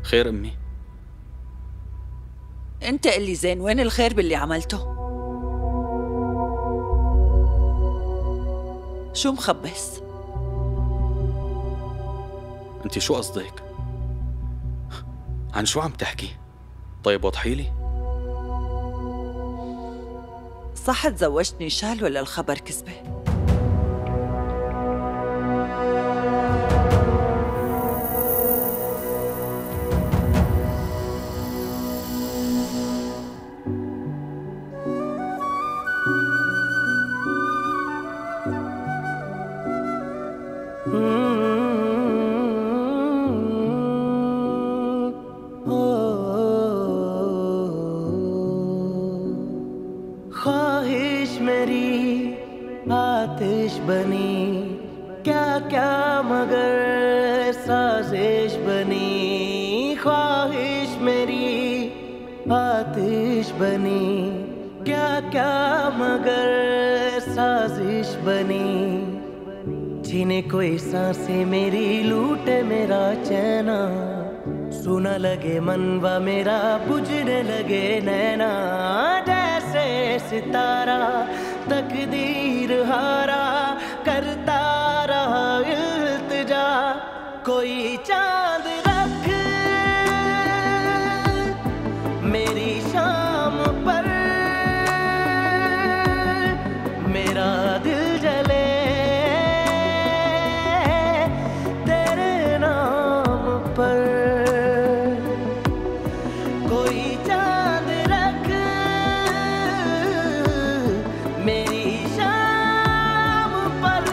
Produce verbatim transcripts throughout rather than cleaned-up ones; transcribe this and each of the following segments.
خير أمي؟ انت قلي زين، وين الخير باللي عملته؟ شو مخبص؟ أنت شو قصدك؟ عن شو عم تحكي؟ طيب وضحي لي. صح تزوجتني شال ولا الخبر كذبة؟ ख्वाहिश मेरी आतिश बनी, क्या क्या मगर साजिश बनी। ख्वाहिश मेरी आतिश बनी, क्या क्या मगर साजिश बनी। जीने कोई सांसें मेरी, लूटे मेरा चैना। सुना लगे मनवा मेरा, बुझने लगे नैना। जैसे सितारा तकदीर हारा, करता रहा इल्तिजा। कोई चांद रख मेरी शाम पर, मेरा दिल जले तेरे नाम पर। कोई चांद रख मेरी शाम पर,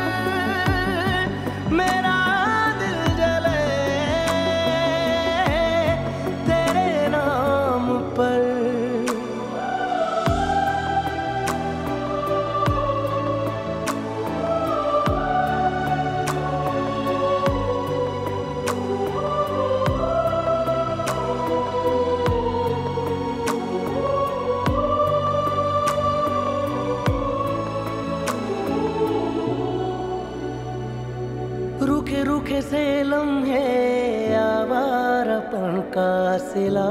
मेरा दिल जले तेरे नाम पर। रूखे रूखे से लम्हे आवारापन का सिला,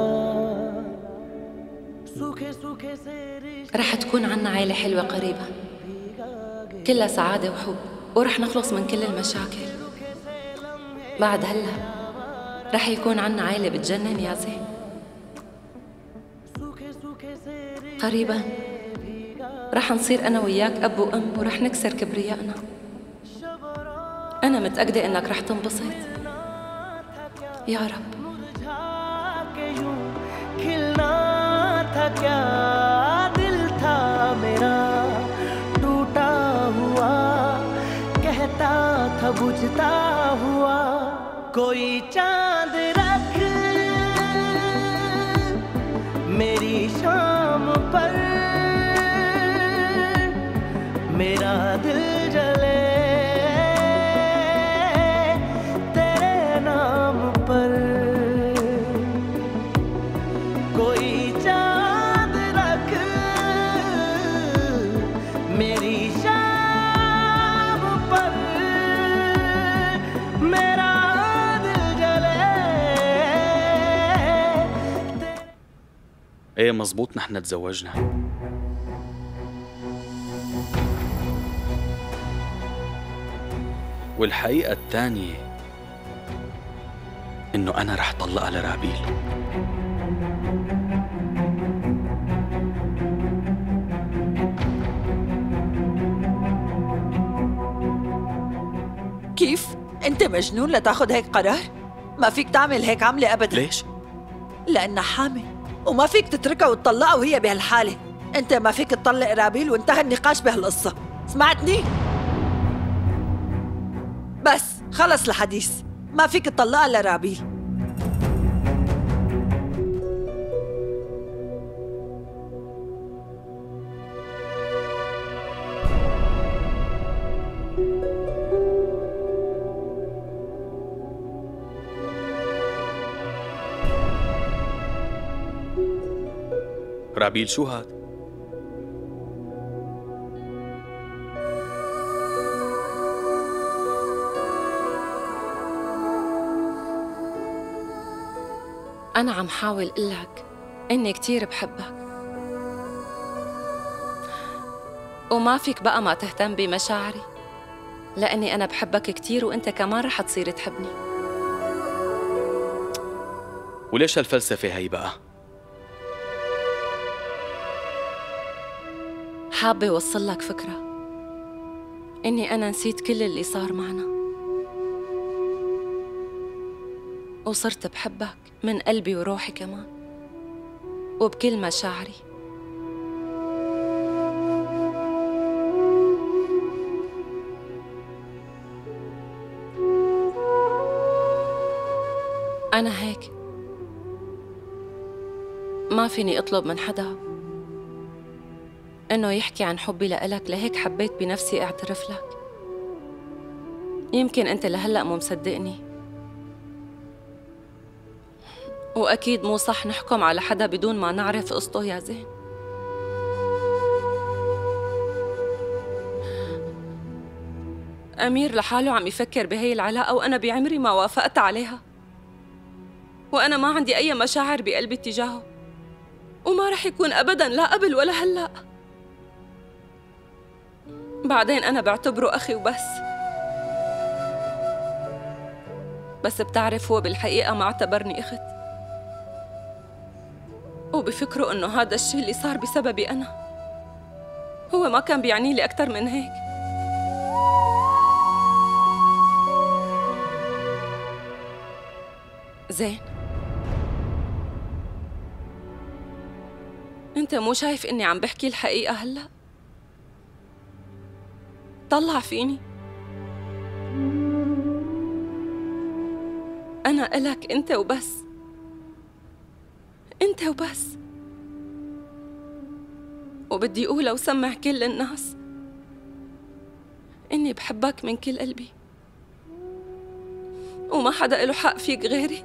सूखे सूखे से رح تكون عنا عيلة حلوة قريبة كلها سعادة وحب، ورح نخلص من كل المشاكل. بعد هلا رح يكون عنا عيلة بتجنن يا زين. قريبا رح نصير أنا وياك أب وأم، ورح نكسر كبريائنا. أنا متأكدة إنك رح تنبسط يا رب. खिलना था क्या दिल था मेरा टूटा हुआ, कहता था बुझता हुआ। कोई चांद रख मेरी शाम पर, मेरा दिल जले तेरे नाम पर। कोई चांद रख मेरी शाम पर, मेरा दिल जले। ايه مزبوط، نحن تزوجنا. والحقيقة الثانية إنه أنا رح طلقها لرابيل. كيف؟ انت مجنون لتاخد هيك قرار؟ ما فيك تعمل هيك عملة أبدا. ليش؟ لأنها حامل، وما فيك تتركها وتطلقها وهي بهالحالة. انت ما فيك تطلق رابيل وانتهى النقاش بهالقصة، سمعتني؟ بس خلص الحديث، ما فيك تطلقها لرابيل. رابيل شو هاد؟ أنا عم حاول قلك إني كتير بحبك، وما فيك بقى ما تهتم بمشاعري، لأني أنا بحبك كتير وأنت كمان رح تصير تحبني. وليش هالفلسفة هي بقى؟ حابة وصل لك فكرة إني أنا نسيت كل اللي صار معنا، وصرت بحبك من قلبي وروحي كمان، وبكل مشاعري. أنا هيك ما فيني أطلب من حدا إنه يحكي عن حبي لإلك، لهيك حبيت بنفسي أعترف لك. يمكن أنت لهلأ مو مصدقني، وأكيد مو صح نحكم على حدا بدون ما نعرف قصته يا زين. أمير لحاله عم يفكر بهي العلاقة وأنا بعمري ما وافقت عليها، وأنا ما عندي أي مشاعر بقلبي تجاهه، وما رح يكون أبداً لا قبل ولا هلأ. بعدين أنا بعتبره أخي وبس، بس بتعرف هو بالحقيقة ما اعتبرني أخت، وبفكره إنه هذا الشيء اللي صار بسببي أنا، هو ما كان بيعني لي أكتر من هيك. زين، أنت مو شايف إني عم بحكي الحقيقة هلأ؟ طلع فيني، أنا إلك أنت وبس، أنت وبس، وبدي أقول وسمع كل الناس إني بحبك من كل قلبي، وما حدا إله حق فيك غيري.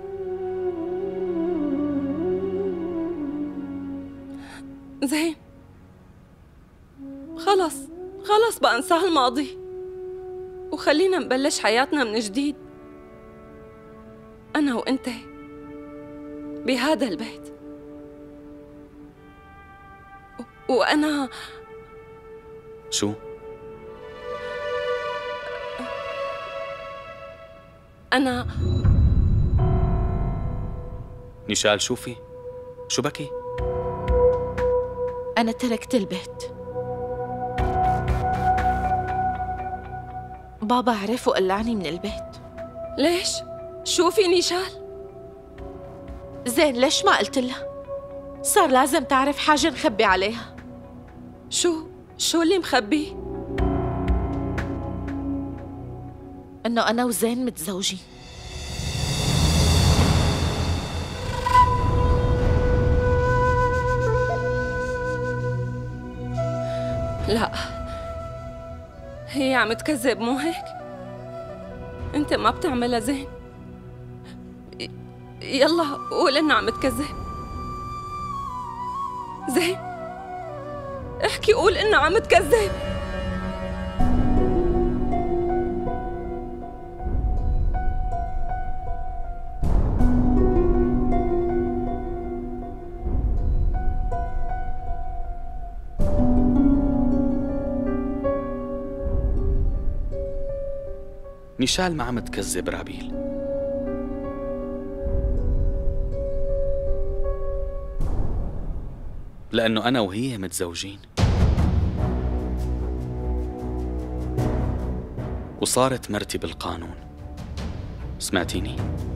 زين، خلص خلص بقى انسى هالماضي وخلينا نبلش حياتنا من جديد، أنا وأنت بهذا البيت. و... وأنا شو؟ أنا نشال شوفي، شو بكي؟ أنا تركت البيت. بابا عرف وقلعني من البيت. ليش؟ شو في نيشال؟ زين ليش ما قلت لها؟ صار لازم تعرف حاجة نخبي عليها. شو؟ شو اللي مخبيه؟ إنه أنا وزين متزوجين. لا، هي عم تكذب مو هيك؟ انت ما بتعملها زين. يلا قول انها عم تكذب. زين، احكي قول انها عم تكذب. نشال ما عم تكذب رابيل، لأنه أنا وهي متزوجين، وصارت مرتي بالقانون. سمعتيني؟